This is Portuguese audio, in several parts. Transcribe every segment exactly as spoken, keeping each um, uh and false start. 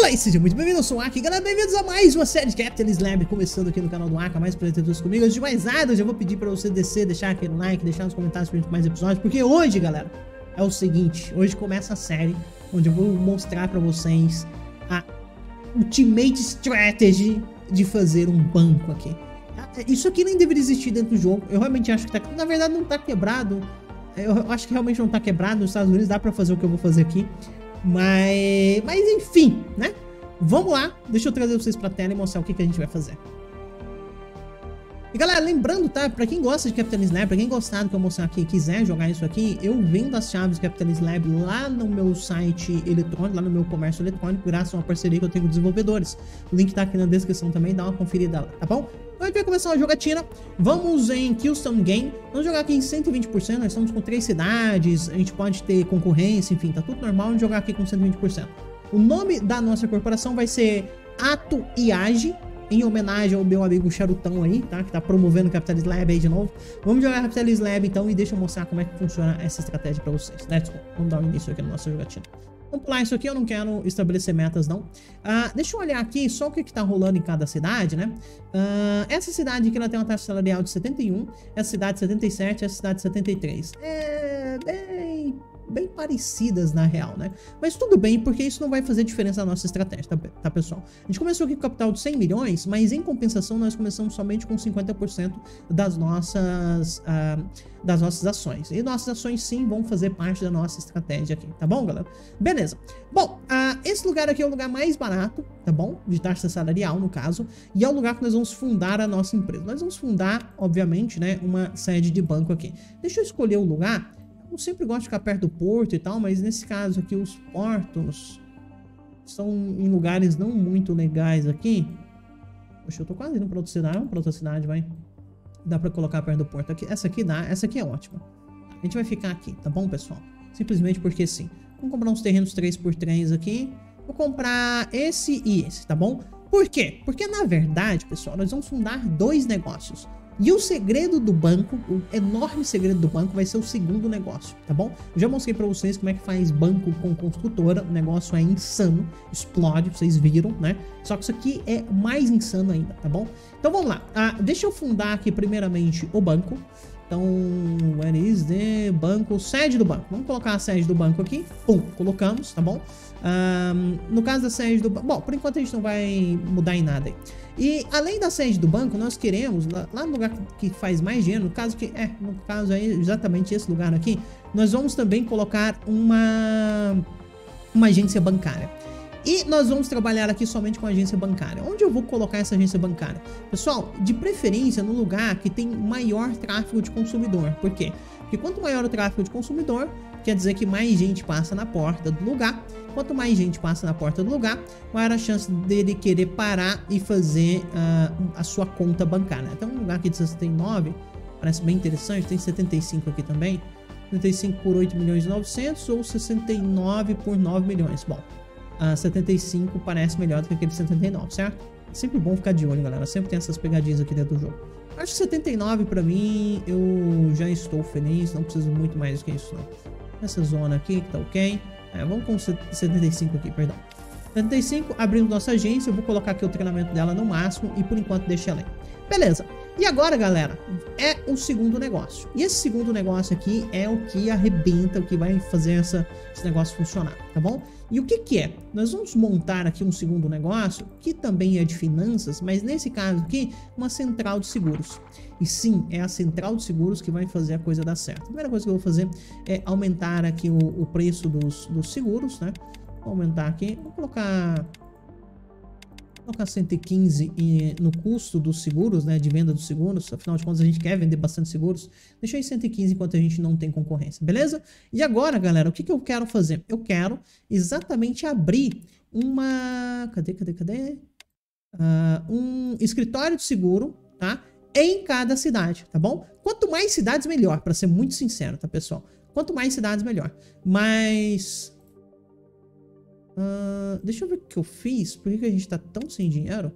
Oi, seja muito bem-vindo, eu sou o Aki, galera, bem-vindos a mais uma série de Capitalist Lab, começando aqui no canal do Aka, mais apresentadores comigo. Antes de mais nada, eu já vou pedir pra você descer, deixar aquele like, deixar nos comentários pra gente mais episódios, porque hoje, galera, é o seguinte, hoje começa a série, onde eu vou mostrar pra vocês a Ultimate Strategy de fazer um banco aqui. Isso aqui nem deveria existir dentro do jogo, eu realmente acho que tá, na verdade não tá quebrado, eu acho que realmente não tá quebrado, nos Estados Unidos dá pra fazer o que eu vou fazer aqui. Mas, mas enfim, né? Vamos lá, deixa eu trazer vocês pra tela e mostrar o que, que a gente vai fazer. E galera, lembrando, tá? Pra quem gosta de Capitalist Lab, pra quem gostar do que eu mostrar aqui e quiser jogar isso aqui, eu vendo as chaves do Capitalist Lab lá no meu site eletrônico, lá no meu comércio eletrônico, graças a uma parceria que eu tenho com desenvolvedores. O link tá aqui na descrição também, dá uma conferida lá, tá bom? Então a gente vai começar uma jogatina. Vamos em Keystone Game. Vamos jogar aqui em cento e vinte por cento. Nós estamos com três cidades. A gente pode ter concorrência, enfim, tá tudo normal. Vamos jogar aqui com cento e vinte por cento. O nome da nossa corporação vai ser Ato Iage, em homenagem ao meu amigo Charutão aí, tá? Que tá promovendo o Capitalist Lab aí de novo. Vamos jogar Capitalist Lab então e deixa eu mostrar como é que funciona essa estratégia pra vocês. Let's go. Vamos dar um início aqui na nossa jogatina. Vamos pular isso aqui, eu não quero estabelecer metas não. Uh, deixa eu olhar aqui só o que, que tá rolando em cada cidade, né? Uh, essa cidade aqui ela tem uma taxa salarial de setenta e um, essa cidade setenta e sete, essa cidade setenta e três. É bem, bem parecidas na real, né? Mas tudo bem, porque isso não vai fazer diferença na nossa estratégia, tá, tá pessoal? A gente começou aqui com capital de cem milhões, mas em compensação nós começamos somente com cinquenta por cento das nossas... Uh, das nossas ações. E nossas ações sim vão fazer parte da nossa estratégia aqui, tá bom, galera? Beleza. Bom, uh, esse lugar aqui é o lugar mais barato, tá bom? De taxa salarial, no caso. E é o lugar que nós vamos fundar a nossa empresa. Nós vamos fundar, obviamente, né, uma sede de banco aqui. Deixa eu escolher o lugar. Eu sempre gosto de ficar perto do porto e tal, mas nesse caso aqui os portos estão em lugares não muito legais aqui. Poxa, eu tô quase indo pra outra cidade. Vamos pra outra cidade, vai. Dá pra colocar perto do porto aqui. Essa aqui dá, essa aqui é ótima. A gente vai ficar aqui, tá bom, pessoal? Simplesmente porque sim. Vamos comprar uns terrenos três por três aqui. Vou comprar esse e esse, tá bom? Por quê? Porque na verdade, pessoal, nós vamos fundar dois negócios. E o segredo do banco, o enorme segredo do banco vai ser o segundo negócio, tá bom? Eu já mostrei pra vocês como é que faz banco com construtora, o negócio é insano, explode, vocês viram, né? Só que isso aqui é mais insano ainda, tá bom? Então vamos lá, ah, deixa eu fundar aqui primeiramente o banco. Então, where is the banco? Sede do banco. Vamos colocar a sede do banco aqui. Pum, colocamos, tá bom? Um, no caso da sede do banco... Bom, por enquanto a gente não vai mudar em nada aí. E além da sede do banco, nós queremos, lá, lá no lugar que faz mais dinheiro, no caso que... É, no caso aí, exatamente esse lugar aqui, nós vamos também colocar uma... Uma agência bancária. E nós vamos trabalhar aqui somente com a agência bancária. Onde eu vou colocar essa agência bancária? Pessoal, de preferência no lugar que tem maior tráfego de consumidor. Por quê? Porque quanto maior o tráfego de consumidor, quer dizer que mais gente passa na porta do lugar. Quanto mais gente passa na porta do lugar, maior a chance dele querer parar e fazer uh, a sua conta bancária. Então um lugar aqui de sessenta e nove, parece bem interessante, tem setenta e cinco aqui também. setenta e cinco por oito milhões e novecentos ou sessenta e nove por nove milhões. Bom, Uh, setenta e cinco parece melhor do que aquele setenta e nove, certo? É sempre bom ficar de olho, galera. Sempre tem essas pegadinhas aqui dentro do jogo. Acho que setenta e nove pra mim, eu já estou feliz. Não preciso muito mais do que isso, não. Essa zona aqui que tá ok. É, vamos com setenta e cinco aqui, perdão. setenta e cinco, abrindo nossa agência. Eu vou colocar aqui o treinamento dela no máximo e por enquanto deixa ela aí. Beleza. E agora, galera, é o segundo negócio. E esse segundo negócio aqui é o que arrebenta, o que vai fazer essa, esse negócio funcionar, tá bom? E o que que é? Nós vamos montar aqui um segundo negócio, que também é de finanças, mas nesse caso aqui, uma central de seguros. E sim, é a central de seguros que vai fazer a coisa dar certo. A primeira coisa que eu vou fazer é aumentar aqui o, o preço dos, dos seguros, né? Vou aumentar aqui, vou colocar... colocar cento e quinze no custo dos seguros, né, de venda dos seguros. Afinal de contas a gente quer vender bastante seguros. Deixa eu em cento e quinze enquanto a gente não tem concorrência, beleza? E agora, galera, o que que eu quero fazer? Eu quero exatamente abrir uma... Cadê, cadê, cadê? Uh, um escritório de seguro, tá? Em cada cidade, tá bom? Quanto mais cidades, melhor, pra ser muito sincero, tá, pessoal? Quanto mais cidades, melhor. Mas... Uh, deixa eu ver o que eu fiz. Por que, que a gente tá tão sem dinheiro?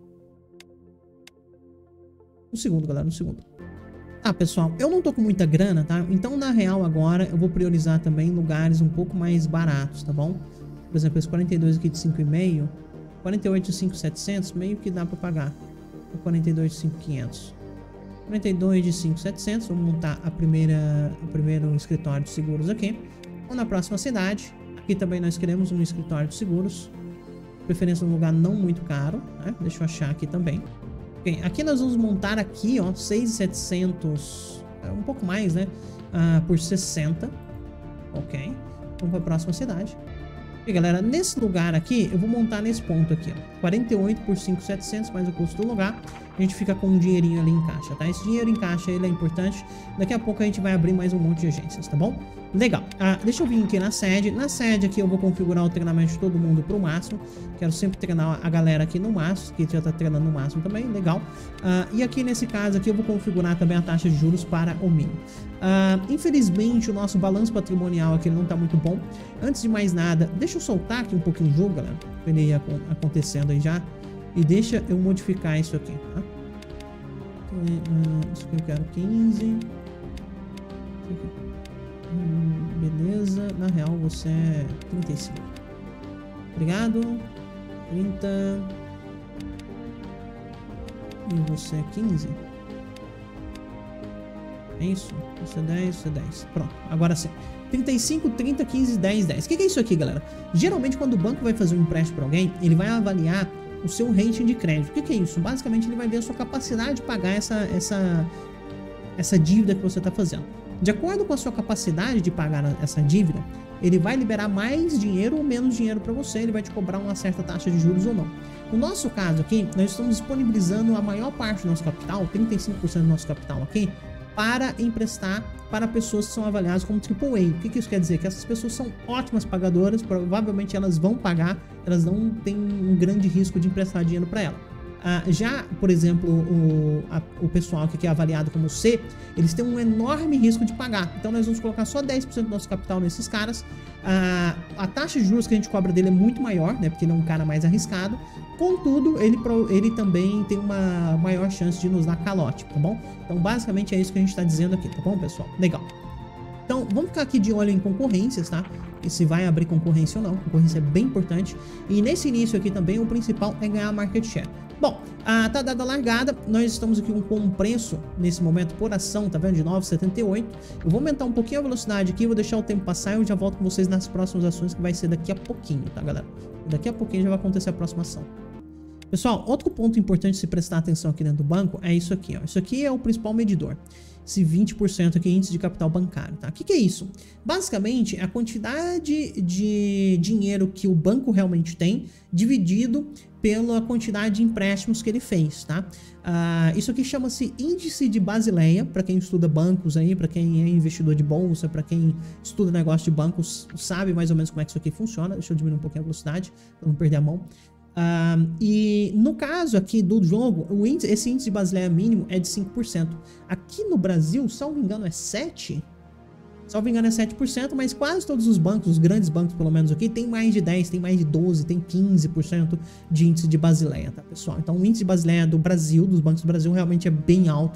Um segundo, galera, um segundo. Tá, pessoal, eu não tô com muita grana, tá? Então, na real, agora, eu vou priorizar também lugares um pouco mais baratos, tá bom? Por exemplo, esse quarenta e dois aqui de cinco e meio. quarenta e oito de cinco mil e setecentos meio que dá pra pagar. quarenta e dois de cinco mil e quinhentos. quarenta e dois de cinco mil e setecentos. Vamos montar a primeira, o primeiro escritório de seguros aqui. Vamos na próxima cidade. Aqui também nós queremos um escritório de seguros. Preferência num lugar não muito caro, né? Deixa eu achar aqui também. Okay, aqui nós vamos montar aqui, ó, seis mil e setecentos, um pouco mais, né? Uh, por sessenta. Ok. Vamos para a próxima cidade. E galera, nesse lugar aqui, eu vou montar nesse ponto aqui, ó. quarenta e oito por cinco mil e setecentos mais o custo do lugar. A gente fica com um dinheirinho ali em caixa, tá? Esse dinheiro em caixa, ele é importante. Daqui a pouco a gente vai abrir mais um monte de agências, tá bom? Legal. Ah, deixa eu vir aqui na sede. Na sede aqui eu vou configurar o treinamento de todo mundo pro máximo. Quero sempre treinar a galera aqui no máximo, que já tá treinando no máximo também. Legal. Ah, e aqui nesse caso aqui eu vou configurar também a taxa de juros para o mínimo. Ah, infelizmente o nosso balanço patrimonial aqui não tá muito bom. Antes de mais nada, deixa eu soltar aqui um pouquinho o jogo, galera. Ele aí acontecendo aí já. E deixa eu modificar isso aqui, tá? Isso aqui eu quero quinze. Hum, beleza. Na real você é trinta e cinco. Obrigado. trinta. E você é quinze. É isso. Você é dez, você é dez. Pronto, agora sim. trinta e cinco, trinta, quinze, dez, dez. O que, que é isso aqui, galera? Geralmente quando o banco vai fazer um empréstimo para alguém, ele vai avaliar o seu rating de crédito. O que, que é isso? Basicamente ele vai ver a sua capacidade de pagar essa, essa, essa dívida que você está fazendo. De acordo com a sua capacidade de pagar essa dívida, ele vai liberar mais dinheiro ou menos dinheiro para você, ele vai te cobrar uma certa taxa de juros ou não. No nosso caso aqui, nós estamos disponibilizando a maior parte do nosso capital, trinta e cinco por cento do nosso capital aqui, para emprestar para pessoas que são avaliadas como triplo A. O que, que isso quer dizer? Que essas pessoas são ótimas pagadoras, provavelmente elas vão pagar, elas não têm um grande risco de emprestar dinheiro para ela. Ah, já, por exemplo, o, a, o pessoal que é avaliado como C, eles têm um enorme risco de pagar. Então nós vamos colocar só dez por cento do nosso capital nesses caras. Ah, a taxa de juros que a gente cobra dele é muito maior, né? Porque ele é um cara mais arriscado. Contudo, ele, ele também tem uma maior chance de nos dar calote, tá bom? Então basicamente é isso que a gente está dizendo aqui, tá bom, pessoal? Legal. Então, vamos ficar aqui de olho em concorrências, tá? E se vai abrir concorrência ou não. Concorrência é bem importante. E nesse início aqui também, o principal é ganhar market share. Bom, ah, tá dada a largada. Nós estamos aqui com um preço, nesse momento, por ação, tá vendo? De nove reais e setenta e oito centavos. Eu vou aumentar um pouquinho a velocidade aqui, vou deixar o tempo passar e eu já volto com vocês nas próximas ações, que vai ser daqui a pouquinho, tá, galera? Daqui a pouquinho já vai acontecer a próxima ação. Pessoal, outro ponto importante de se prestar atenção aqui dentro do banco é isso aqui, ó. Isso aqui é o principal medidor. Esse vinte por cento aqui, índice de capital bancário, tá? O que, que é isso? Basicamente, a quantidade de dinheiro que o banco realmente tem, dividido pela quantidade de empréstimos que ele fez, tá? Ah, isso aqui chama-se índice de Basileia, para quem estuda bancos aí, para quem é investidor de bolsa, para quem estuda negócio de bancos, sabe mais ou menos como é que isso aqui funciona. Deixa eu diminuir um pouquinho a velocidade, para não perder a mão. Uh, e no caso aqui do jogo, o índice, esse índice de Basileia mínimo é de cinco por cento. Aqui no Brasil, salvo engano, é sete por cento. Salvo engano, é sete por cento, mas quase todos os bancos, os grandes bancos pelo menos aqui, tem mais de dez por cento, tem mais de doze por cento, tem quinze por cento de índice de Basileia, tá, pessoal? Então o índice de Basileia do Brasil, dos bancos do Brasil, realmente é bem alto,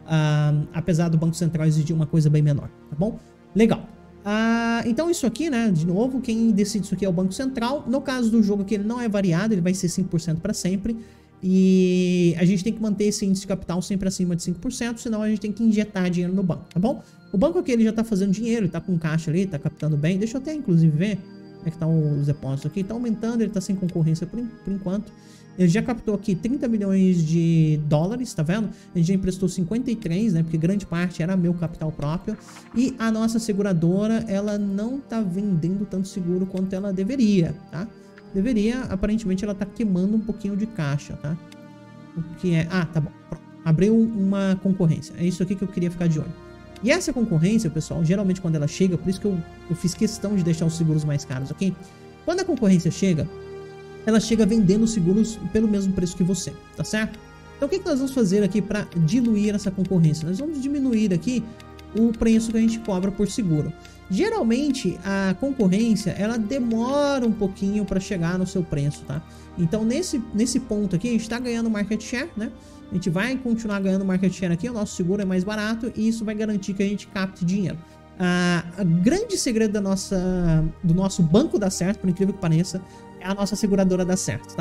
uh, apesar do Banco Central exigir uma coisa bem menor, tá bom? Legal. Ah, então isso aqui, né, de novo, quem decide isso aqui é o Banco Central. No caso do jogo aqui, ele não é variado, ele vai ser cinco por cento para sempre. E a gente tem que manter esse índice de capital sempre acima de cinco por cento, senão a gente tem que injetar dinheiro no banco, tá bom? O banco aqui, ele já tá fazendo dinheiro, ele tá com caixa ali, tá captando bem. Deixa eu até, inclusive, ver como é que tá os depósitos aqui. Tá aumentando, ele tá sem concorrência por, por enquanto. Ele já captou aqui trinta milhões de dólares, tá vendo? A gente já emprestou cinquenta e três, né? Porque grande parte era meu capital próprio. E a nossa seguradora, ela não tá vendendo tanto seguro quanto ela deveria, tá? Deveria, aparentemente, ela tá queimando um pouquinho de caixa, tá? O que é... Ah, tá bom. Pronto. Abriu uma concorrência. É isso aqui que eu queria ficar de olho. E essa concorrência, pessoal, geralmente quando ela chega, por isso que eu, eu fiz questão de deixar os seguros mais caros aqui. Quando a concorrência chega, ela chega vendendo seguros pelo mesmo preço que você, tá certo? Então o que, que nós vamos fazer aqui para diluir essa concorrência? Nós vamos diminuir aqui o preço que a gente cobra por seguro. Geralmente a concorrência, ela demora um pouquinho para chegar no seu preço, tá? Então nesse, nesse ponto aqui a gente está ganhando market share, né? A gente vai continuar ganhando market share aqui, o nosso seguro é mais barato e isso vai garantir que a gente capte dinheiro. Ah, o grande segredo da nossa, do nosso banco dar certo, por incrível que pareça, é a nossa seguradora dar certo, tá?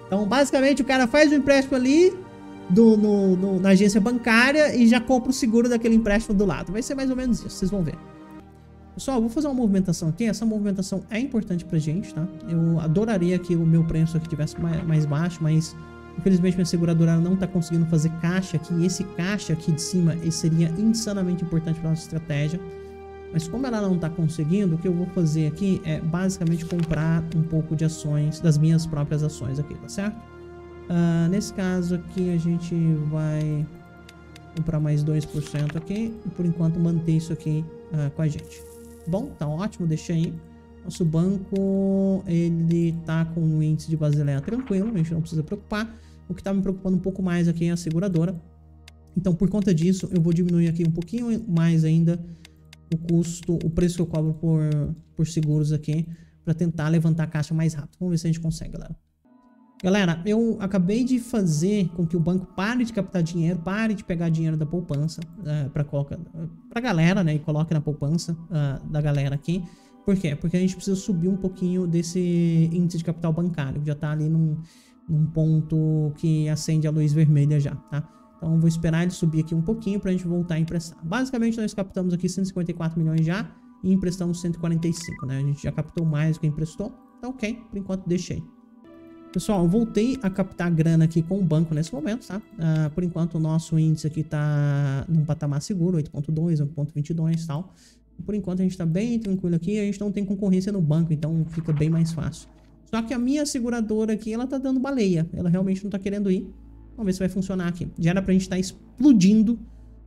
Então, basicamente, o cara faz o empréstimo ali do, no, no, na agência bancária e já compra o seguro daquele empréstimo do lado. Vai ser mais ou menos isso, vocês vão ver. Pessoal, eu vou fazer uma movimentação aqui. Essa movimentação é importante pra gente, tá? Eu adoraria que o meu preço aqui tivesse mais, mais baixo, mas infelizmente minha seguradora não tá conseguindo fazer caixa aqui. E esse caixa aqui de cima esse seria insanamente importante pra nossa estratégia. Mas como ela não tá conseguindo, o que eu vou fazer aqui é basicamente comprar um pouco de ações, das minhas próprias ações aqui, tá certo? Uh, nesse caso aqui a gente vai comprar mais dois por cento aqui e por enquanto manter isso aqui uh, com a gente. Bom, tá ótimo, deixa aí. Nosso banco, ele tá com um índice de Basileia tranquilo, a gente não precisa preocupar. O que tá me preocupando um pouco mais aqui é a seguradora. Então, por conta disso, eu vou diminuir aqui um pouquinho mais ainda o custo, o preço que eu cobro por, por seguros aqui, para tentar levantar a caixa mais rápido. Vamos ver se a gente consegue, galera. Galera, eu acabei de fazer com que o banco pare de captar dinheiro, pare de pegar dinheiro da poupança uh, para colocar pra galera, né? E coloque na poupança uh, da galera aqui. Por quê? Porque a gente precisa subir um pouquinho desse índice de capital bancário, que já tá ali num, num ponto que acende a luz vermelha já, tá? Então eu vou esperar ele subir aqui um pouquinho pra gente voltar a emprestar. Basicamente nós captamos aqui cento e cinquenta e quatro milhões já e emprestamos cento e quarenta e cinco, né? A gente já captou mais do que emprestou. Então ok, por enquanto deixei. Pessoal, eu voltei a captar grana aqui com o banco nesse momento, tá? Uh, por enquanto o nosso índice aqui tá num patamar seguro, oito ponto dois, oito ponto vinte e dois e tal. Por enquanto a gente tá bem tranquilo aqui, a gente não tem concorrência no banco, então fica bem mais fácil. Só que a minha seguradora aqui, ela tá dando baleia, ela realmente não tá querendo ir. Vamos ver se vai funcionar aqui. Já era pra gente estar explodindo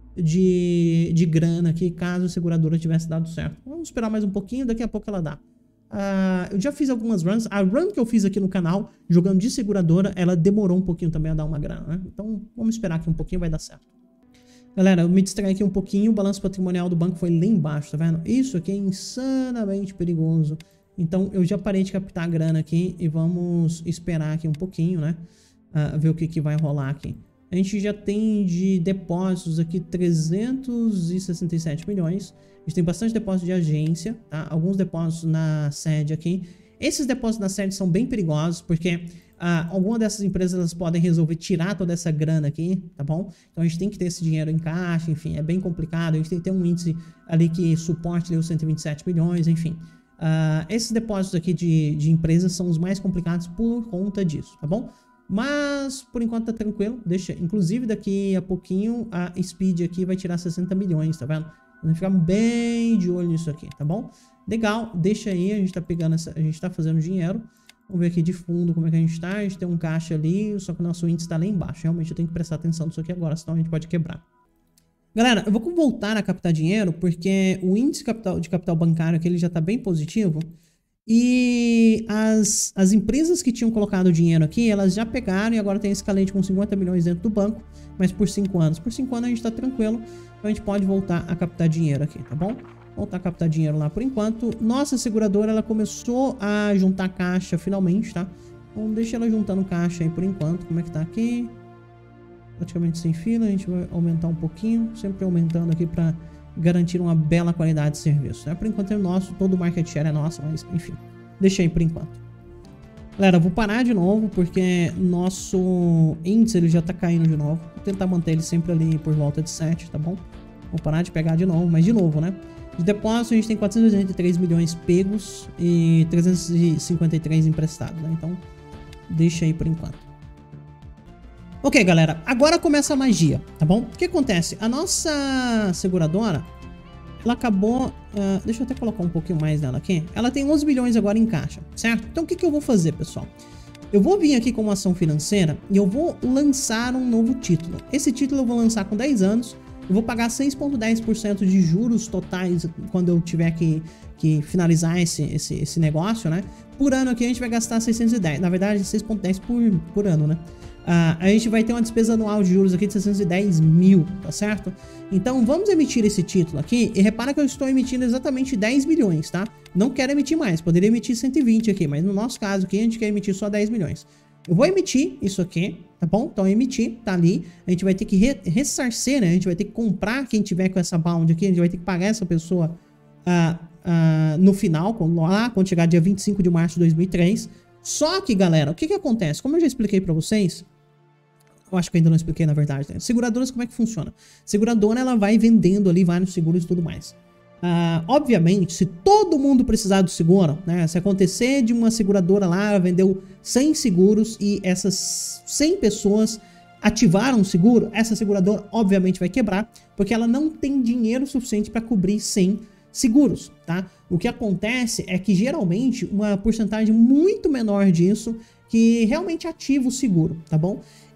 de, de grana aqui, caso a seguradora tivesse dado certo. Vamos esperar mais um pouquinho, daqui a pouco ela dá. Uh, eu já fiz algumas runs. A run que eu fiz aqui no canal, jogando de seguradora, ela demorou um pouquinho também a dar uma grana, né? Então, vamos esperar aqui um pouquinho, vai dar certo. Galera, eu me distraí aqui um pouquinho. O balanço patrimonial do banco foi lá embaixo, tá vendo? Isso aqui é insanamente perigoso. Então, eu já parei de captar a grana aqui e vamos esperar aqui um pouquinho, né? Uh, ver o que, que vai rolar aqui. A gente já tem de depósitos aqui trezentos e sessenta e sete milhões. A gente tem bastante depósito de agência, tá? Alguns depósitos na sede aqui. Esses depósitos na sede são bem perigosos, porque uh, alguma dessas empresas elas podem resolver tirar toda essa grana aqui, tá bom? Então a gente tem que ter esse dinheiro em caixa, enfim, é bem complicado. A gente tem que ter um índice ali que suporte ali, os cento e vinte e sete milhões, enfim. Uh, esses depósitos aqui de, de empresas são os mais complicados por conta disso, tá bom? Mas, por enquanto tá tranquilo, deixa, inclusive daqui a pouquinho a Speed aqui vai tirar sessenta milhões, tá vendo? Vamos ficar bem de olho nisso aqui, tá bom? Legal, deixa aí, a gente tá pegando essa, a gente tá fazendo dinheiro. Vamos ver aqui de fundo como é que a gente tá, a gente tem um caixa ali, só que o nosso índice tá lá embaixo. Realmente eu tenho que prestar atenção nisso aqui agora, senão a gente pode quebrar. Galera, eu vou voltar a captar dinheiro, porque o índice de capital, de capital bancário aqui ele já tá bem positivo. E as, as empresas que tinham colocado dinheiro aqui, elas já pegaram e agora tem esse calente com cinquenta milhões dentro do banco, mas por cinco anos. Por cinco anos a gente tá tranquilo, então a gente pode voltar a captar dinheiro aqui, tá bom? Voltar a captar dinheiro lá por enquanto. Nossa seguradora, ela começou a juntar caixa finalmente, tá? Então deixa ela juntando caixa aí por enquanto. Como é que tá aqui? Praticamente sem fila, a gente vai aumentar um pouquinho, sempre aumentando aqui pra garantir uma bela qualidade de serviço, né? Por enquanto é nosso, todo o market share é nosso, mas enfim, deixa aí por enquanto. Galera, eu vou parar de novo porque nosso índice ele já tá caindo de novo. Vou tentar manter ele sempre ali por volta de sete, tá bom? Vou parar de pegar de novo, mas de novo, né? De depósito a gente tem quatrocentos e oitenta e três milhões pegos e trezentos e cinquenta e três emprestados, né? Então deixa aí por enquanto. Ok, galera, agora começa a magia, tá bom? O que acontece? A nossa seguradora, ela acabou... Uh, deixa eu até colocar um pouquinho mais nela aqui. Ela tem onze milhões agora em caixa, certo? Então o que, que eu vou fazer, pessoal? Eu vou vir aqui com uma ação financeira e eu vou lançar um novo título. Esse título eu vou lançar com dez anos. Eu vou pagar seis vírgula dez por cento de juros totais quando eu tiver que, que finalizar esse, esse, esse negócio, né? Por ano aqui a gente vai gastar seiscentos e dez. Na verdade, seis vírgula dez por, por ano, né? Uh, a gente vai ter uma despesa anual de juros aqui de seiscentos e dez mil, tá certo? Então vamos emitir esse título aqui e repara que eu estou emitindo exatamente dez milhões, tá? Não quero emitir mais, poderia emitir cento e vinte aqui, mas no nosso caso aqui a gente quer emitir só dez milhões. Eu vou emitir isso aqui, tá bom? Então emitir, tá ali, a gente vai ter que re ressarcer, né? A gente vai ter que comprar quem tiver com essa bound aqui, a gente vai ter que pagar essa pessoa uh, uh, no final, quando, lá, quando chegar dia vinte e cinco de março de dois mil e três. Só que, galera, o que que acontece? Como eu já expliquei pra vocês, eu acho que eu ainda não expliquei, na verdade, né? Seguradoras, como é que funciona? Seguradora, ela vai vendendo ali vários seguros e tudo mais. Uh, obviamente, se todo mundo precisar do seguro, né? Se acontecer de uma seguradora lá, vendeu cem seguros e essas cem pessoas ativaram o seguro, essa seguradora obviamente vai quebrar, porque ela não tem dinheiro suficiente para cobrir cem seguros, tá? O que acontece é que geralmente uma porcentagem muito menor disso que realmente ativa o seguro, tá bom?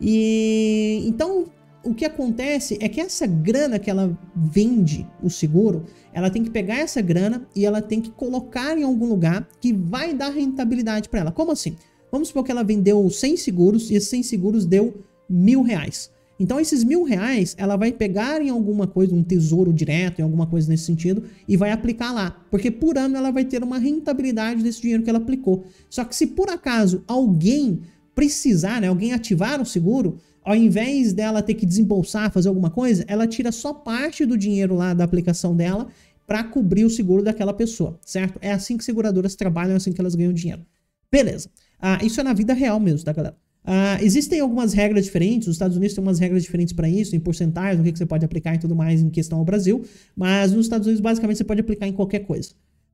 E então o que acontece é que essa grana que ela vende o seguro, ela tem que pegar essa grana e ela tem que colocar em algum lugar que vai dar rentabilidade para ela. Como assim? Vamos supor que ela vendeu cem seguros e esses cem seguros deu mil reais. Então esses mil reais ela vai pegar em alguma coisa, um tesouro direto, em alguma coisa nesse sentido, e vai aplicar lá. Porque por ano ela vai ter uma rentabilidade desse dinheiro que ela aplicou. Só que se por acaso alguém precisar, né, alguém ativar o seguro, ao invés dela ter que desembolsar, fazer alguma coisa, ela tira só parte do dinheiro lá da aplicação dela para cobrir o seguro daquela pessoa, certo? É assim que seguradoras trabalham, é assim que elas ganham dinheiro. Beleza. Ah, isso é na vida real mesmo, tá, galera? Ah, existem algumas regras diferentes, os Estados Unidos têm umas regras diferentes para isso, em porcentagem, o que, que você pode aplicar e tudo mais em questão ao Brasil, mas nos Estados Unidos basicamente você pode aplicar em qualquer coisa.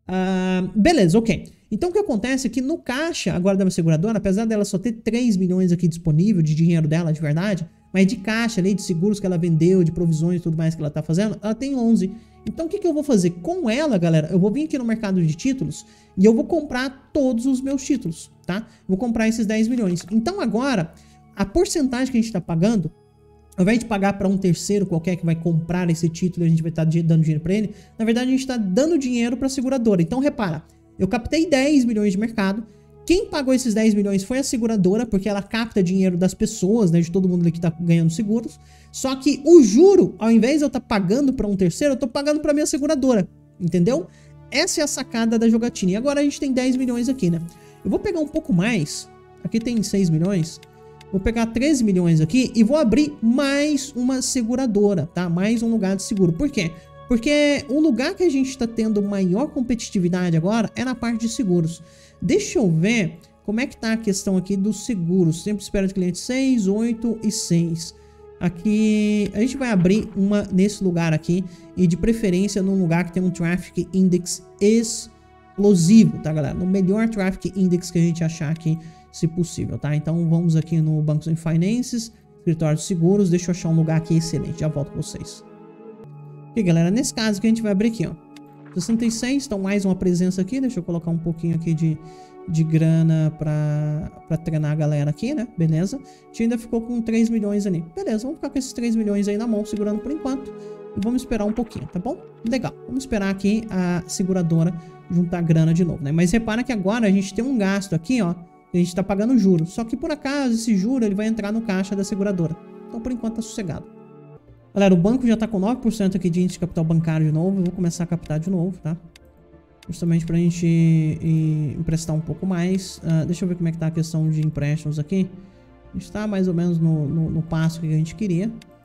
Ah, beleza, ok. Então o que acontece é que no caixa agora da minha seguradora, apesar dela só ter três milhões aqui disponível de dinheiro dela de verdade, mas de caixa ali, de seguros que ela vendeu, de provisões e tudo mais que ela tá fazendo, ela tem onze. Então o que, que eu vou fazer com ela, galera? Eu vou vir aqui no mercado de títulos e eu vou comprar todos os meus títulos, tá? Vou comprar esses dez milhões. Então agora, a porcentagem que a gente tá pagando, ao invés de pagar para um terceiro qualquer que vai comprar esse título e a gente vai estar tá dando dinheiro para ele, na verdade a gente está dando dinheiro para a seguradora. Então repara, eu captei dez milhões de mercado, quem pagou esses dez milhões foi a seguradora, porque ela capta dinheiro das pessoas, né, de todo mundo ali que está ganhando seguros, só que o juro, ao invés de eu estar tá pagando para um terceiro, eu estou pagando para minha seguradora, entendeu? Essa é a sacada da jogatina. E agora a gente tem dez milhões aqui, né? Eu vou pegar um pouco mais, aqui tem seis milhões... Vou pegar treze milhões aqui e vou abrir mais uma seguradora, tá? Mais um lugar de seguro. Por quê? Porque o lugar que a gente está tendo maior competitividade agora é na parte de seguros. Deixa eu ver como é que tá a questão aqui dos seguros. Sempre espera de cliente seis, oito e seis. Aqui a gente vai abrir uma nesse lugar aqui e de preferência num lugar que tem um Traffic Index explosivo, tá, galera? No melhor Traffic Index que a gente achar aqui, se possível, tá? Então vamos aqui no Bancos and Finances, escritório de seguros, deixa eu achar um lugar aqui excelente, já volto com vocês. Ok, galera, nesse caso que a gente vai abrir aqui, ó, sessenta e seis, então mais uma presença aqui, deixa eu colocar um pouquinho aqui de, de grana pra, pra treinar a galera aqui, né? Beleza? A gente ainda ficou com três milhões ali. Beleza, vamos ficar com esses três milhões aí na mão, segurando por enquanto, e vamos esperar um pouquinho, tá bom? Legal, vamos esperar aqui a seguradora juntar grana de novo, né? Mas repara que agora a gente tem um gasto aqui, ó, a gente tá pagando juros. Só que por acaso esse juro ele vai entrar no caixa da seguradora. Então por enquanto tá sossegado. Galera, o banco já tá com nove por cento aqui de índice de capital bancário de novo. Eu vou começar a captar de novo, tá? Justamente pra gente ir, emprestar um pouco mais. Uh, deixa eu ver como é que tá a questão de empréstimos aqui. A gente tá mais ou menos no, no, no passo que a gente queria.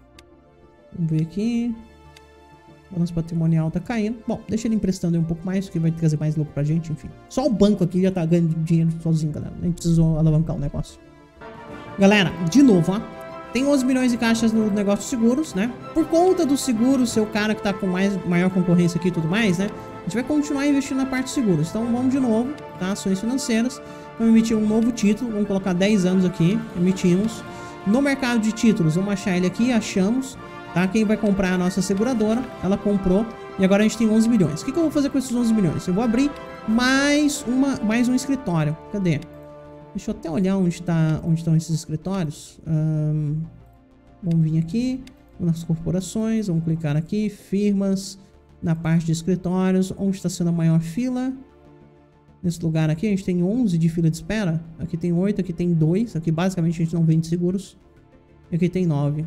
Vamos ver aqui. Balanço patrimonial tá caindo. Bom, deixa ele emprestando aí um pouco mais, que vai trazer mais lucro pra gente, enfim. Só o banco aqui já tá ganhando dinheiro sozinho, galera. Nem precisou alavancar o negócio. Galera, de novo, ó. Tem onze milhões de caixas no negócio de seguros, né? Por conta do seguro ser o cara que tá com mais, maior concorrência aqui e tudo mais, né? A gente vai continuar investindo na parte de seguros. Então vamos de novo, tá? Ações financeiras. Vamos emitir um novo título. Vamos colocar dez anos aqui. Emitimos. No mercado de títulos, vamos achar ele aqui. Achamos. Tá? Quem vai comprar a nossa seguradora, ela comprou e agora a gente tem onze milhões. O que, que eu vou fazer com esses onze milhões? Eu vou abrir mais, uma, mais um escritório. Cadê? Deixa eu até olhar onde, tá, onde estão esses escritórios. Um, vamos vir aqui nas corporações, vamos clicar aqui, firmas, na parte de escritórios, onde está sendo a maior fila. Nesse lugar aqui a gente tem onze de fila de espera. Aqui tem oito, aqui tem dois. Aqui basicamente a gente não vende seguros. E aqui tem nove.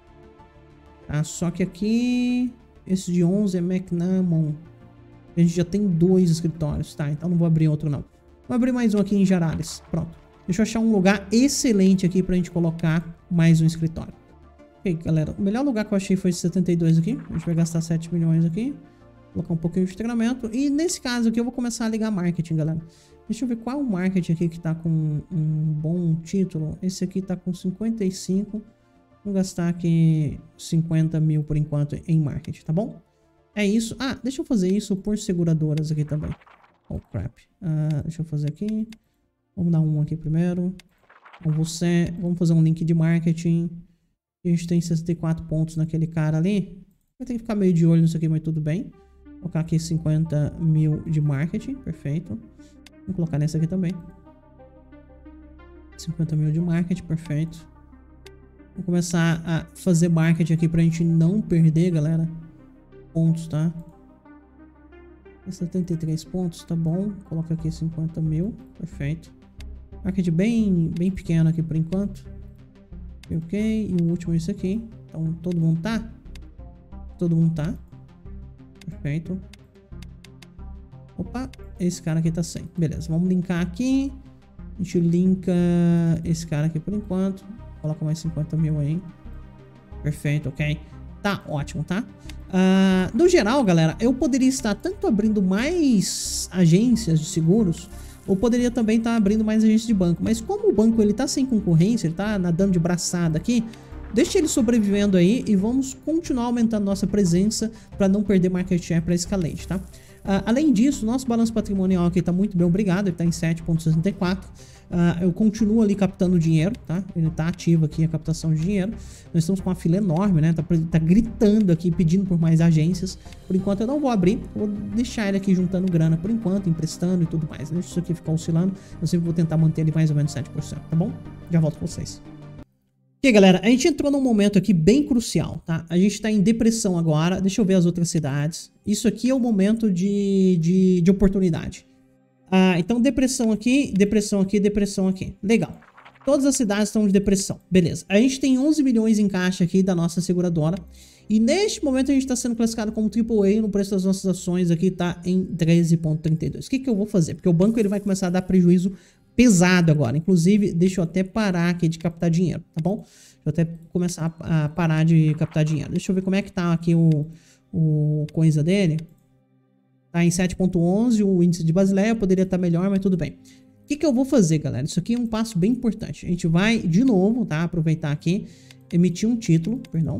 Tá, só que aqui esse de onze é McNamon. A gente já tem dois escritórios, tá? Então não vou abrir outro não. Vou abrir mais um aqui em Jarares. Pronto. Deixa eu achar um lugar excelente aqui pra gente colocar mais um escritório. Ok, galera. O melhor lugar que eu achei foi esse setenta e dois aqui. A gente vai gastar sete milhões aqui. Colocar um pouquinho de treinamento. E nesse caso aqui eu vou começar a ligar marketing, galera. Deixa eu ver qual é o marketing aqui que tá com um bom título. Esse aqui tá com cinquenta e cinco. Vou gastar aqui cinquenta mil por enquanto em marketing, tá bom? É isso. Ah, deixa eu fazer isso por seguradoras aqui também. Oh, crap. Ah, deixa eu fazer aqui. Vamos dar um aqui primeiro. Com você. Vamos fazer um link de marketing. A gente tem sessenta e quatro pontos naquele cara ali. Vai ter que ficar meio de olho nisso aqui, mas tudo bem. Vou colocar aqui cinquenta mil de marketing. Perfeito. Vou colocar nessa aqui também. cinquenta mil de marketing. Perfeito. Vou começar a fazer marketing aqui pra gente não perder, galera. Pontos, tá? setenta e três pontos, tá bom. Coloca aqui cinquenta mil. Perfeito. Marketing bem, bem pequeno aqui por enquanto. Ok. E o último é esse aqui. Então todo mundo tá? Todo mundo tá. Perfeito. Opa. Esse cara aqui tá sem. Beleza. Vamos linkar aqui. A gente linka esse cara aqui por enquanto. Coloca mais cinquenta mil aí. Perfeito, ok. Tá ótimo, tá? Uh, no geral, galera, eu poderia estar tanto abrindo mais agências de seguros, ou poderia também estar abrindo mais agências de banco. Mas como o banco ele tá sem concorrência, ele tá nadando de braçada aqui, deixa ele sobrevivendo aí e vamos continuar aumentando nossa presença para não perder market share para Escalade, tá? Uh, além disso, nosso balanço patrimonial aqui tá muito bem, obrigado, ele tá em sete vírgula sessenta e quatro. Uh, eu continuo ali captando dinheiro, tá? Ele tá ativo aqui a captação de dinheiro. Nós estamos com uma fila enorme, né? Tá, tá gritando aqui, pedindo por mais agências. Por enquanto eu não vou abrir, vou deixar ele aqui juntando grana por enquanto, emprestando e tudo mais. Deixa isso aqui ficar oscilando, eu sempre vou tentar manter ele mais ou menos sete por cento, tá bom? Já volto com vocês. E aí, galera, a gente entrou num momento aqui bem crucial, tá? A gente tá em depressão agora, deixa eu ver as outras cidades. Isso aqui é o momento de, de, de oportunidade. Ah, então depressão aqui, depressão aqui, depressão aqui. Legal. Todas as cidades estão de depressão. Beleza. A gente tem onze milhões em caixa aqui da nossa seguradora. E neste momento a gente está sendo classificado como triplo A. No preço das nossas ações aqui está em treze vírgula trinta e dois. O que, que eu vou fazer? Porque o banco ele vai começar a dar prejuízo pesado agora. Inclusive, deixa eu até parar aqui de captar dinheiro, tá bom? Deixa eu até começar a parar de captar dinheiro. Deixa eu ver como é que tá aqui o, o coisa dele. Tá em sete vírgula onze, o índice de Basileia poderia estar melhor, mas tudo bem. O que, que eu vou fazer, galera? Isso aqui é um passo bem importante. A gente vai, de novo, tá? Aproveitar aqui, emitir um título, perdão,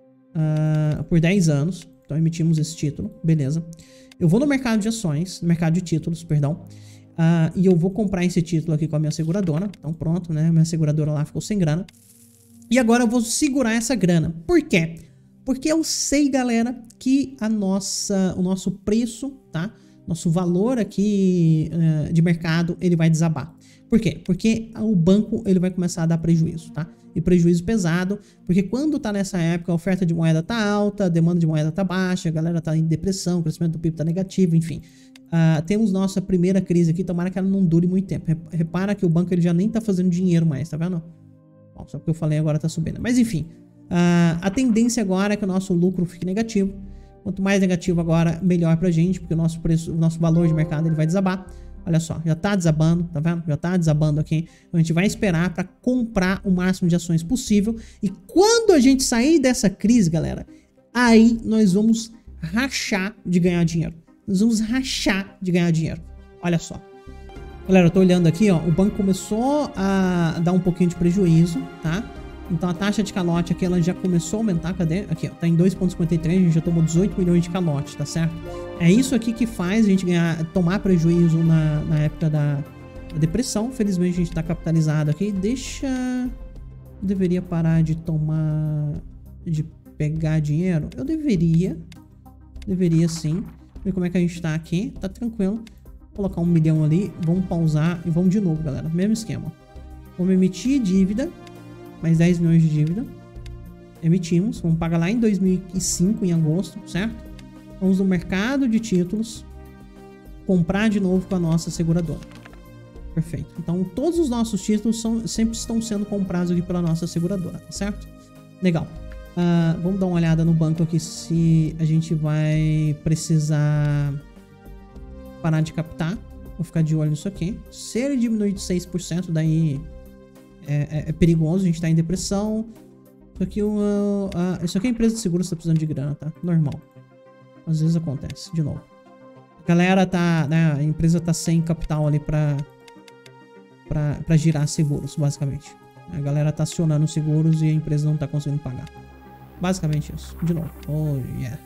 uh, por dez anos. Então, emitimos esse título, beleza. Eu vou no mercado de ações, no mercado de títulos, perdão, uh, e eu vou comprar esse título aqui com a minha seguradora. Então, pronto, né? Minha seguradora lá ficou sem grana. E agora eu vou segurar essa grana. Por quê? Porque eu sei, galera, que a nossa, o nosso preço, tá? Nosso valor aqui uh, de mercado, ele vai desabar. Por quê? Porque o banco, ele vai começar a dar prejuízo, tá? E prejuízo pesado, porque quando tá nessa época, a oferta de moeda tá alta, a demanda de moeda tá baixa, a galera tá em depressão, o crescimento do P I B tá negativo, enfim. Uh, temos nossa primeira crise aqui, tomara que ela não dure muito tempo. Repara que o banco, ele já nem tá fazendo dinheiro mais, tá vendo? Bom, só porque eu falei agora tá subindo. Mas enfim, uh, a tendência agora é que o nosso lucro fique negativo. Quanto mais negativo agora, melhor pra gente, porque o nosso preço, o nosso valor de mercado ele vai desabar. Olha só, já tá desabando, tá vendo? Já tá desabando aqui. A gente vai esperar pra comprar o máximo de ações possível. E quando a gente sair dessa crise, galera, aí nós vamos rachar de ganhar dinheiro. Nós vamos rachar de ganhar dinheiro. Olha só. Galera, eu tô olhando aqui, ó. O banco começou a dar um pouquinho de prejuízo, tá? Então a taxa de calote aqui, ela já começou a aumentar, cadê? Aqui, ó, tá em dois vírgula cinquenta e três, a gente já tomou dezoito milhões de calote, tá certo? É isso aqui que faz a gente ganhar, tomar prejuízo na, na época da, da depressão. Felizmente a gente tá capitalizado aqui. Deixa... Eu deveria parar de tomar... de pegar dinheiro? Eu deveria. Deveria sim. Ver como é que a gente tá aqui. Tá tranquilo. Vou colocar um milhão ali. Vamos pausar e vamos de novo, galera. Mesmo esquema. Vamos emitir dívida. Mais dez milhões de dívida. Emitimos. Vamos pagar lá em dois mil e cinco, em agosto, certo? Vamos no mercado de títulos. Comprar de novo com a nossa seguradora. Perfeito. Então, todos os nossos títulos são, sempre estão sendo comprados aqui pela nossa seguradora, tá certo? Legal. Uh, vamos dar uma olhada no banco aqui se a gente vai precisar parar de captar. Vou ficar de olho nisso aqui. Se ele diminuir de seis por cento, daí... É, é, é perigoso, a gente tá em depressão. Isso aqui, uh, uh, isso aqui é a empresa de seguros, tá precisando de grana, tá? Normal. Às vezes acontece, de novo. A galera tá, né, a empresa tá sem capital ali pra, pra, pra girar seguros, basicamente. A galera tá acionando os seguros e a empresa não tá conseguindo pagar. Basicamente isso. De novo. Oh, yeah.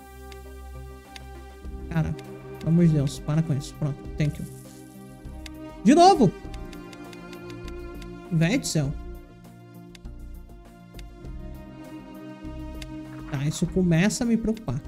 Cara, pelo amor de Deus, para com isso. Pronto, thank you. De novo! Véi do céu. Tá, isso começa a me preocupar.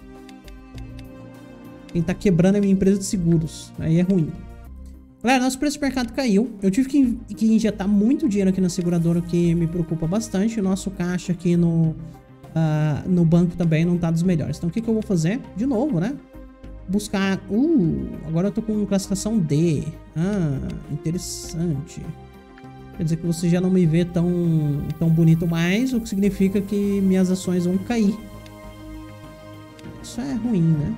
Quem tá quebrando é a minha empresa de seguros. Aí é ruim. Galera, nosso preço do mercado caiu. Eu tive que, que injetar muito dinheiro aqui na seguradora, o que me preocupa bastante. O nosso caixa aqui no, uh, no banco também não tá dos melhores. Então o que, que eu vou fazer? De novo, né? Buscar... Uh, agora eu tô com classificação D. Ah, interessante. Quer dizer que você já não me vê tão, tão bonito mais, o que significa que minhas ações vão cair. Isso é ruim, né?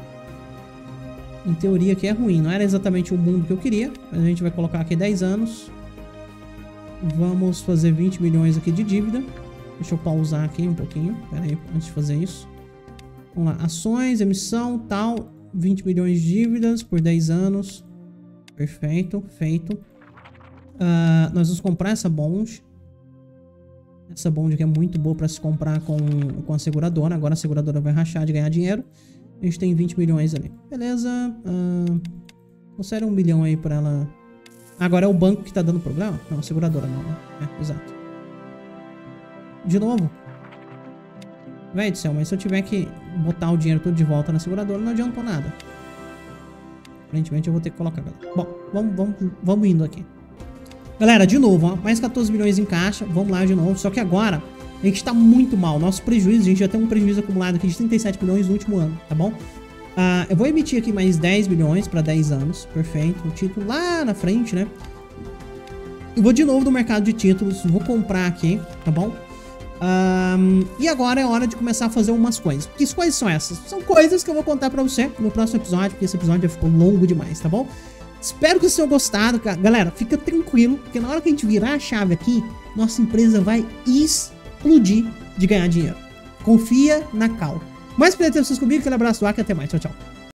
Em teoria que é ruim. Não era exatamente o mundo que eu queria, mas a gente vai colocar aqui dez anos. Vamos fazer vinte milhões aqui de dívida. Deixa eu pausar aqui um pouquinho. Pera aí, antes de fazer isso. Vamos lá. Ações, emissão, tal. vinte milhões de dívidas por dez anos. Perfeito, feito. Uh, nós vamos comprar essa bond. Essa bond aqui é muito boa para se comprar com, com a seguradora. Agora a seguradora vai rachar de ganhar dinheiro. A gente tem vinte milhões ali. Beleza. Uh, considera um bilhão aí pra ela. Agora é o banco que tá dando problema? Não, a seguradora não, né? É, exato. De novo. Véi do céu, mas se eu tiver que botar o dinheiro todo de volta na seguradora, não adiantou nada. Aparentemente eu vou ter que colocar. Bom, vamos, vamos, vamos indo aqui. Galera, de novo, ó, mais quatorze milhões em caixa. Vamos lá de novo. Só que agora a gente tá muito mal. Nosso prejuízo, a gente já tem um prejuízo acumulado aqui de trinta e sete milhões no último ano, tá bom? Uh, eu vou emitir aqui mais dez milhões para dez anos. Perfeito. O título lá na frente, né? Eu vou de novo no mercado de títulos. Vou comprar aqui, tá bom? Um, e agora é hora de começar a fazer umas coisas. Que coisas são essas? São coisas que eu vou contar pra você no próximo episódio, porque esse episódio já ficou longo demais, tá bom? Espero que vocês tenham gostado. Galera, fica tranquilo, porque na hora que a gente virar a chave aqui, nossa empresa vai explodir de ganhar dinheiro. Confia na Cal. Mais pra ter vocês comigo, aquele abraço do Aka, até mais, tchau, tchau.